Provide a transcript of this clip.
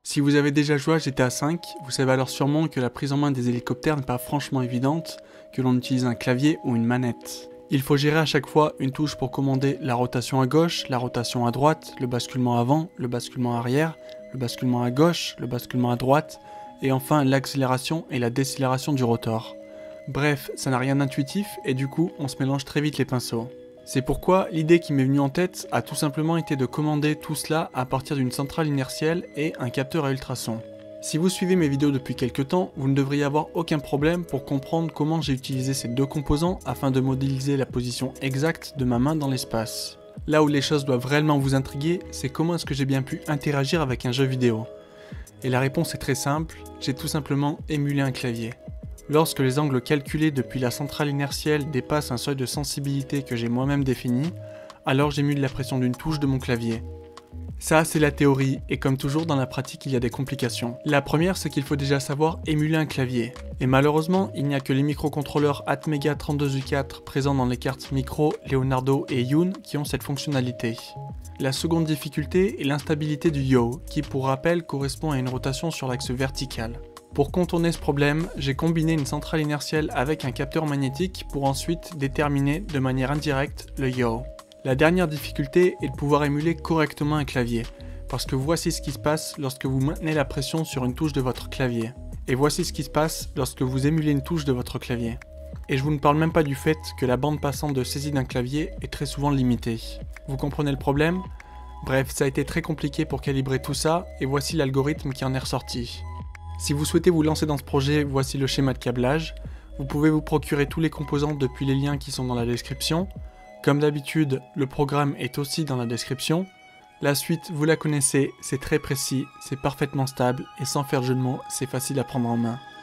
Si vous avez déjà joué à GTA V, vous savez alors sûrement que la prise en main des hélicoptères n'est pas franchement évidente, que l'on utilise un clavier ou une manette. Il faut gérer à chaque fois une touche pour commander la rotation à gauche, la rotation à droite, le basculement avant, le basculement arrière, le basculement à gauche, le basculement à droite, et enfin l'accélération et la décélération du rotor. Bref, ça n'a rien d'intuitif et du coup on se mélange très vite les pinceaux. C'est pourquoi l'idée qui m'est venue en tête a tout simplement été de commander tout cela à partir d'une centrale inertielle et un capteur à ultrasons. Si vous suivez mes vidéos depuis quelques temps, vous ne devriez avoir aucun problème pour comprendre comment j'ai utilisé ces deux composants afin de modéliser la position exacte de ma main dans l'espace. Là où les choses doivent réellement vous intriguer, c'est comment est-ce que j'ai bien pu interagir avec un jeu vidéo. Et la réponse est très simple, j'ai tout simplement émulé un clavier. Lorsque les angles calculés depuis la centrale inertielle dépassent un seuil de sensibilité que j'ai moi-même défini, alors j'émule la pression d'une touche de mon clavier. Ça, c'est la théorie, et comme toujours dans la pratique, il y a des complications. La première, c'est qu'il faut déjà savoir émuler un clavier. Et malheureusement, il n'y a que les microcontrôleurs Atmega 32U4 présents dans les cartes Micro, Leonardo et Yun qui ont cette fonctionnalité. La seconde difficulté est l'instabilité du yaw, qui pour rappel correspond à une rotation sur l'axe vertical. Pour contourner ce problème, j'ai combiné une centrale inertielle avec un capteur magnétique pour ensuite déterminer de manière indirecte le yaw. La dernière difficulté est de pouvoir émuler correctement un clavier, parce que voici ce qui se passe lorsque vous maintenez la pression sur une touche de votre clavier. Et voici ce qui se passe lorsque vous émulez une touche de votre clavier. Et je vous ne parle même pas du fait que la bande passante de saisie d'un clavier est très souvent limitée. Vous comprenez le problème ? Bref, ça a été très compliqué pour calibrer tout ça, et voici l'algorithme qui en est ressorti. Si vous souhaitez vous lancer dans ce projet, voici le schéma de câblage. Vous pouvez vous procurer tous les composants depuis les liens qui sont dans la description. Comme d'habitude, le programme est aussi dans la description. La suite, vous la connaissez, c'est très précis, c'est parfaitement stable et sans faire de jeu de mots, c'est facile à prendre en main.